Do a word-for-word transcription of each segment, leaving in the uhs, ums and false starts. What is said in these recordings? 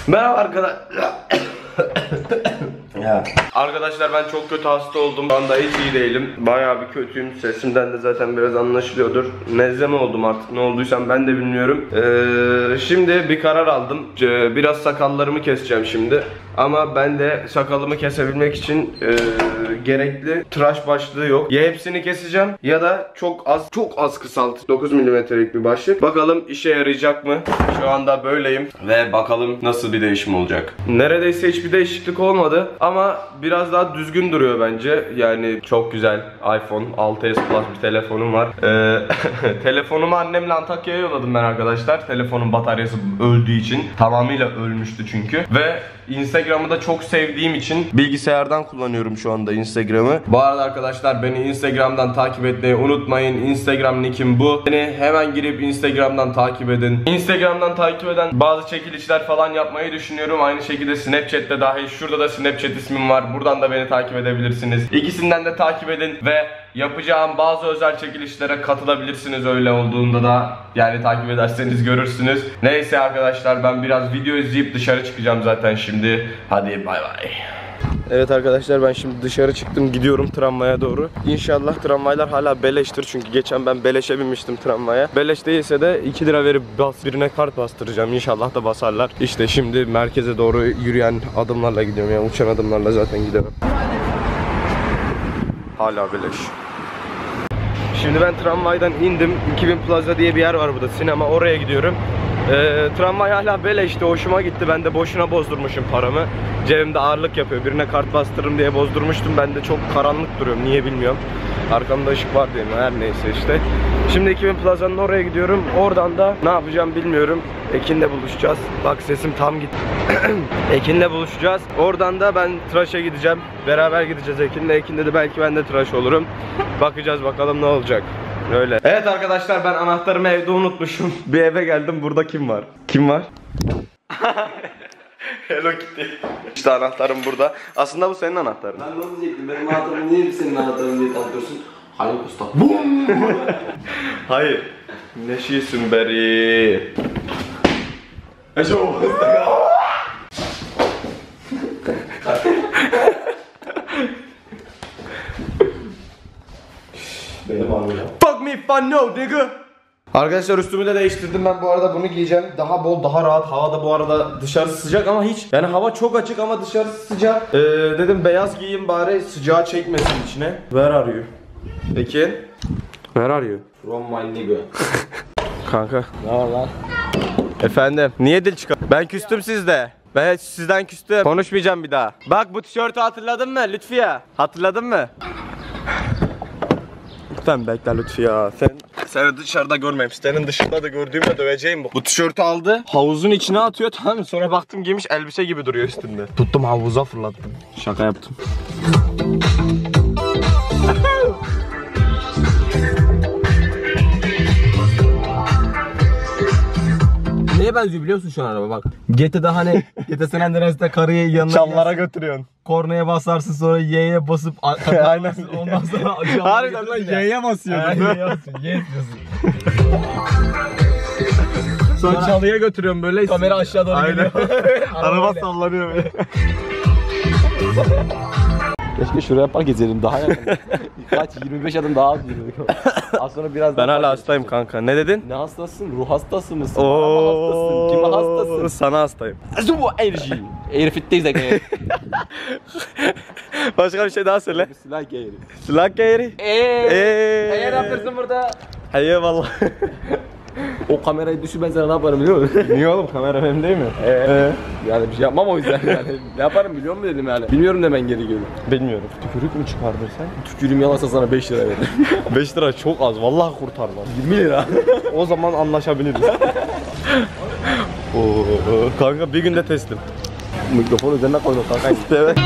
Merhaba arkadaşlar. Ya. Arkadaşlar ben çok kötü hasta oldum. Şu anda hiç iyi değilim. Bayağı bir kötüyüm. Sesimden de zaten biraz anlaşılıyordur. Nezle mi oldum artık, ne olduysam ben de bilmiyorum. Ee, şimdi bir karar aldım. Ee, biraz sakallarımı keseceğim şimdi. Ama ben de sakalımı kesebilmek için e, gerekli tıraş başlığı yok. Ya hepsini keseceğim ya da çok az çok az kısalt. dokuz milimetrelik bir başlık. Bakalım işe yarayacak mı? Şu anda böyleyim ve bakalım nasıl bir değişim olacak. Neredeyse hiçbir değişiklik olmadı ama biraz daha düzgün duruyor bence. Yani çok güzel iPhone altı S Plus bir telefonum var. Ee, telefonumu annemle Antakya'ya yolladım ben arkadaşlar. Telefonun bataryası öldüğü için. Tamamıyla ölmüştü çünkü. Ve Instagram'ı da çok sevdiğim için bilgisayardan kullanıyorum şu anda Instagram'ı. Bu arada arkadaşlar beni Instagram'dan takip etmeyi unutmayın. Instagram nickim bu. Beni hemen girip Instagram'dan takip edin. Instagram'dan takip eden bazı çekilişler falan yapmayı düşünüyorum. Aynı şekilde Snapchat'te dahil. Şurada da Snapchat ismim var. Buradan da beni takip edebilirsiniz. İkisinden de takip edin ve yapacağım bazı özel çekilişlere katılabilirsiniz öyle olduğunda da. Yani takip ederseniz görürsünüz. Neyse arkadaşlar ben biraz video izleyip dışarı çıkacağım zaten şimdi. Hadi bay bay. Evet arkadaşlar ben şimdi dışarı çıktım, gidiyorum tramvaya doğru. İnşallah tramvaylar hala beleştir çünkü geçen ben beleşe binmiştim tramvaya. Beleş değilse de iki lira verip bas, birine kart bastıracağım, İnşallah da basarlar. İşte şimdi merkeze doğru yürüyen adımlarla gidiyorum, yani uçan adımlarla zaten giderim. Hala beleş. Şimdi ben tramvaydan indim. iki bin Plaza diye bir yer var burada, sinema, oraya gidiyorum. Ee, tramvay hala beleşti, hoşuma gitti. Ben de boşuna bozdurmuşum paramı. Cebimde ağırlık yapıyor. Birine kart bastırırım diye bozdurmuştum. Ben de çok karanlık duruyorum. Niye bilmiyorum. Arkamda ışık var diye mi? Her neyse işte. Şimdi iki bin Plaza'nın oraya gidiyorum. Oradan da ne yapacağım bilmiyorum. Ekin'le buluşacağız. Bak sesim tam gitti. Ekin'le buluşacağız. Oradan da ben tıraşa gideceğim. Beraber gideceğiz Ekin'le. Ekin'de de belki ben de tıraş olurum. Bakacağız bakalım ne olacak. Öyle. Evet arkadaşlar ben anahtarımı evde unutmuşum. Bir eve geldim. Burada kim var? Kim var? Hello Kitty. İşte anahtarım burada. Aslında bu senin anahtarın. Ben ne diyecektim? Benim anahtarım niye senin anahtarın diye tanıtıyorsun? Hayır usta. Hayır. Neşisin beri. Eşo. Benim anlayacağım. Fuck me fun no nigga. Arkadaşlar üstümü de değiştirdim, ben bu arada bunu giyeceğim. Daha bol, daha rahat. Havada bu arada dışarısı sıcak ama hiç. Yani hava çok açık ama dışarısı sıcak. Ee, dedim beyaz giyeyim bari sıcağı çekmesin içine. Where are you? Ekin? Where are you? From my nigga. Kanka. Ne var lan? Efendim. Niye dil çıkar? Ben küstüm sizde. Ben sizden küstüm. Konuşmayacağım bir daha. Bak bu tişörtü hatırladın mı Lütfiye? Hatırladın mı? Lütfen bekle Lütfiye. Sen Seni dışarıda görmeyeyim. Senin dışında da gördüğümde döveceğim bu. Bu tişörtü aldı, havuzun içine atıyor, tamam mı? Sonra baktım giymiş, elbise gibi duruyor üstünde. Tuttum havuza fırlattım. Şaka yaptım. Neye benziyor biliyor musun şu an araba bak. G T A'da hani G T A San Andreas'ta karıyı yanına Çallara götürüyorsun. kornaya basarsın sonra Y'ye basıp Aynen. ondan sonra acı. Harbiden lan Y'ye basıyordun. Y'ye basıyorsun. Y diyorsun. Sonra çalıya götürüyorum böyle. Kamera aşağı doğru gidiyor. Araba sallanıyor böyle. Keşke şuraya park edelim daha yakın. Kaç yirmi beş adım daha az yürüdük. Az sonra biraz Ben daha hala hastayım kanka. Ne dedin? Ne hastasın? Ruh hastası mısın? Oo, hastasın? Kime hastasın? Sana hastayım. Bu enerji. Airfit'teyiz de. Başka bir şey daha söyle. Silah gayri. Silah gayri. Eee. Eee. Ne yapıyorsun burada? Hayır vallahi. O kamerayı düşür ben sana ne yaparım biliyor musun? Niye oğlum, kamera benim değil mi? Eee. Yani bir şey yapmam o yüzden yani. Ne yaparım biliyor musun dedim yani. Bilmiyorum demen geri geliyor. Bilmiyorum. Tükürük mü çıkardın sen? Tükürüğüm yalansa sana beş lira veririm. beş lira çok az. Vallahi kurtarmaz. yirmi lira. O zaman anlaşabiliriz. Oo, kanka bir günde teslim. Mikrofon üzerine koydum kanka. Evet.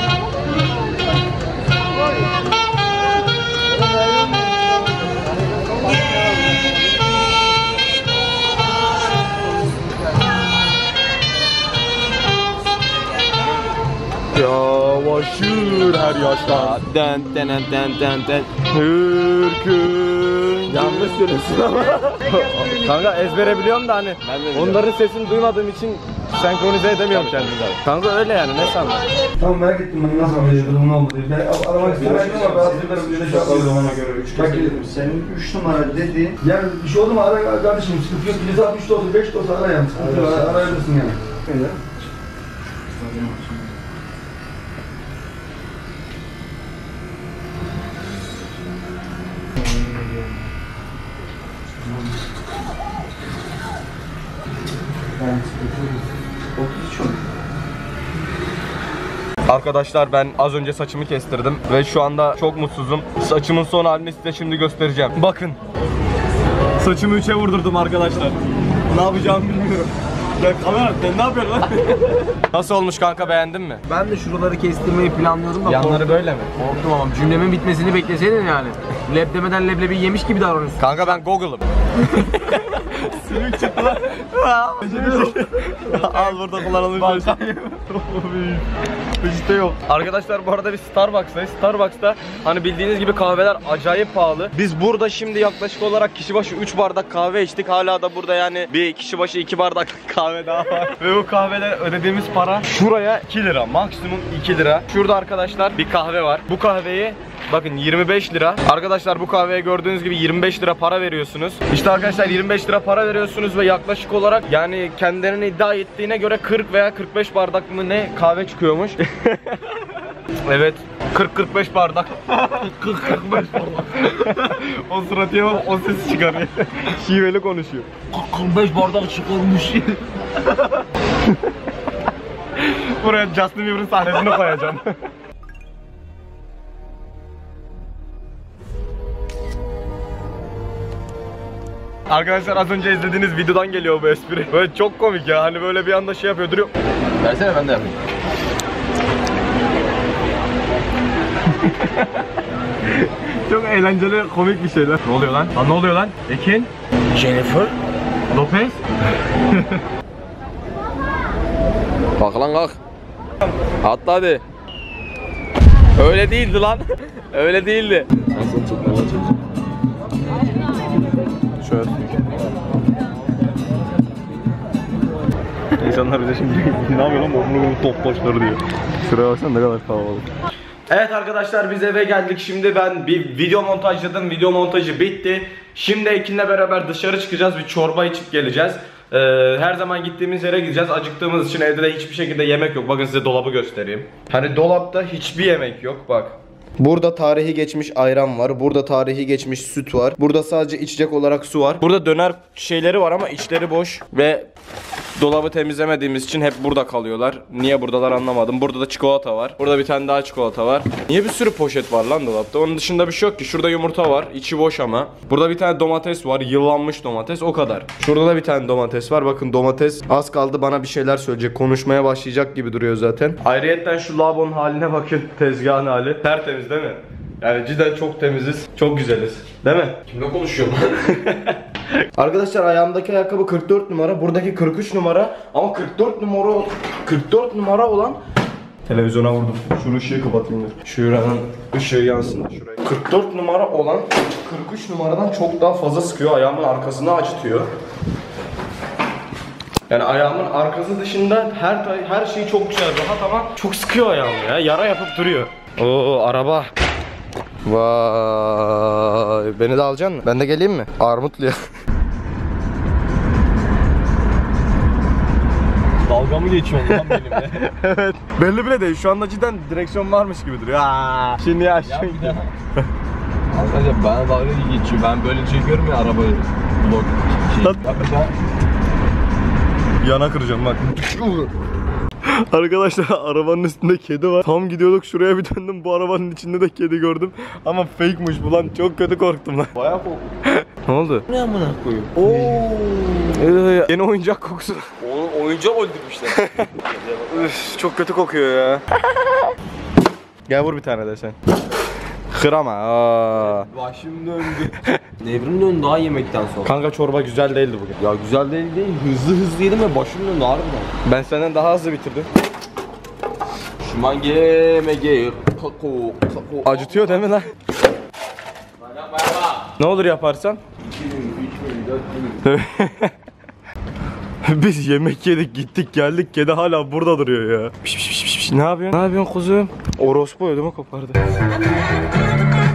Yavaş yürür her yaşta. Den den den den den. Türk'ün. Yanlış söylüyorsun ama. Kanka ezbere biliyorum da hani onların sesini duymadığım için senkronize edemiyorum kendimi. Kanka öyle yani, ne sandın? Tamam, merak ettim ben nasıl anlayacağım, ne oldu diye. Ben aramak istemedim ama ben hatırlarım bir şey yapıyorum ona göre. Bak Senin üç numara dediğin yani bir şey oldu mu ara kardeşim, sıkıntı yok. Bir saat üç de oldu, beş de olsa ara yani. Sıkıntı yok, ara- arayabilirsin yani. Öyle. Arkadaşlar ben az önce saçımı kestirdim ve şu anda çok mutsuzum. Saçımın son halini size şimdi göstereceğim. Bakın. Saçımı üçe vurdurdum arkadaşlar. Ne yapacağımı bilmiyorum. Ya kamera sen ne yapıyorsun lan? Nasıl olmuş kanka, beğendin mi? Ben de şuraları kestirmeyi planlıyordum da Yanları böyle mi? korktum ama cümlemin bitmesini bekleseydin yani. Leb demeden leblebi yemiş gibi davranıyorsun. Kanka ben Google'ım. Sümük çıktı lan. Al burada kullanılmış. İşte yok. Arkadaşlar bu arada biz Starbucks'tayız. Starbucks'ta hani bildiğiniz gibi kahveler acayip pahalı. Biz burada şimdi yaklaşık olarak kişi başı üç bardak kahve içtik. Hala da burada yani bir kişi başı iki bardak kahve daha var. Ve bu kahvede ödediğimiz para şuraya iki lira. Maksimum iki lira. Şurada arkadaşlar bir kahve var. Bu kahveyi bakın yirmi beş lira. Arkadaşlar bu kahveye gördüğünüz gibi yirmi beş lira para veriyorsunuz. İşte arkadaşlar yirmi beş lira para veriyorsunuz ve yaklaşık olarak yani kendilerinin iddia ettiğine göre kırk veya kırk beş bardak mı ne kahve çıkıyormuş. Evet, kırk kırk beş bardak. kırk kırk beş bardak. O sıratiye bak, o ses çıkarıyor. Şiveli konuşuyor. kırk beş bardak çıkılmış. Buraya Justin Bieber'ın sahnesini koyacağım. Arkadaşlar az önce izlediğiniz videodan geliyor bu espri. Böyle çok komik ya, hani böyle bir anda şey yapıyor, duruyor. Versene ben de yapayım. Çok eğlenceli, komik bir şeyler. Ne oluyor lan? Lan ne oluyor lan? Ekin? Jennifer. Lopez? Kalk lan kalk. Atla hadi. Öyle değildi lan. Öyle değildi. Ben seni çekmeye çalışıyorum. Şöyle. İnsanlar bize şimdi ne yapıyor lan, omlu omlu top başları diyor. Şuraya baksana ne kadar kalabalık. Evet arkadaşlar, biz eve geldik. Şimdi ben bir video montajladım. Video montajı bitti. Şimdi Ekin'le beraber dışarı çıkacağız. Bir çorba içip geleceğiz. Ee, her zaman gittiğimiz yere gideceğiz. Acıktığımız için evde de hiçbir şekilde yemek yok. Bakın size dolabı göstereyim. Hani dolapta hiçbir yemek yok bak. Burada tarihi geçmiş ayran var. Burada tarihi geçmiş süt var. Burada sadece içecek olarak su var. Burada döner şeyleri var ama içleri boş. Ve dolabı temizlemediğimiz için hep burada kalıyorlar. Niye buradalar anlamadım. Burada da çikolata var. Burada bir tane daha çikolata var. Niye bir sürü poşet var lan dolapta? Onun dışında bir şey yok ki. Şurada yumurta var. İçi boş ama. Burada bir tane domates var. Yıllanmış domates. O kadar. Şurada da bir tane domates var. Bakın domates az kaldı bana bir şeyler söyleyecek. Konuşmaya başlayacak gibi duruyor zaten. Ayrıyetten şu lavabonun haline bakın. Tezgahın hali. Tertemiz değil mi? Yani cidden çok temiziz. Çok güzeliz. Değil mi? Kimle konuşuyorsun? Arkadaşlar ayağımdaki ayakkabı kırk dört numara, buradaki kırk üç numara ama kırk dört numara kırk dört numara olan televizyona vurdum. Şu ışığı kapatayım dur. Şuranın ışığı yansın da şuraya. kırk dört numara olan kırk üç numaradan çok daha fazla sıkıyor. Ayağımın arkasını acıtıyor. Yani ayağımın arkası dışında her her şey çok güzel, rahat ama çok sıkıyor ayağımı ya. Yara yapıp duruyor. Oo araba. Vay, beni de alacaksın mı? Ben de geleyim mi? Armutlu'ya. Dalga mı geçiyorsun lan benimle? Evet. Belli bile değil. Şu anda cidden direksiyon varmış gibi duruyor. Aa, şimdi Ya aşağı bir daha. Arkadaşlar bana dalga geçiyor. Ben böyle çekiyorum ya arabayı. Vlog şey. Lan. Ya bir daha. Yana kıracağım bak. Arkadaşlar arabanın üstünde kedi var. Tam gidiyorduk, şuraya bir döndüm, bu arabanın içinde de kedi gördüm. Ama fake'miş bu lan, çok kötü korktum lan. Bayağı korktum. Ne oldu? Ne amına koyayım? Ee, yeni oyuncak kokusu. O oyuncak öldürmüşler. Üf, çok kötü kokuyor ya. Gel vur bir tane de sen. Kırama. Aa. Başım döndü. Devrim döndü daha yemekten sonra. Kanka çorba güzel değildi bugün. Ya güzel değil değil. Hızlı hızlı yedim ve başım döndü harbiden. Ben senden daha hızlı bitirdim. Şumage mege kako kako. Acıtıyor değil mi lan? Ne olur yaparsan? iki bin, üç bin, dört bin. Biz yemek yedik gittik geldik, kedi hala burada duruyor ya. Piş piş piş piş. Ne yapıyorsun? Ne yapıyorsun kuzum? Orospu ödümü kopardı.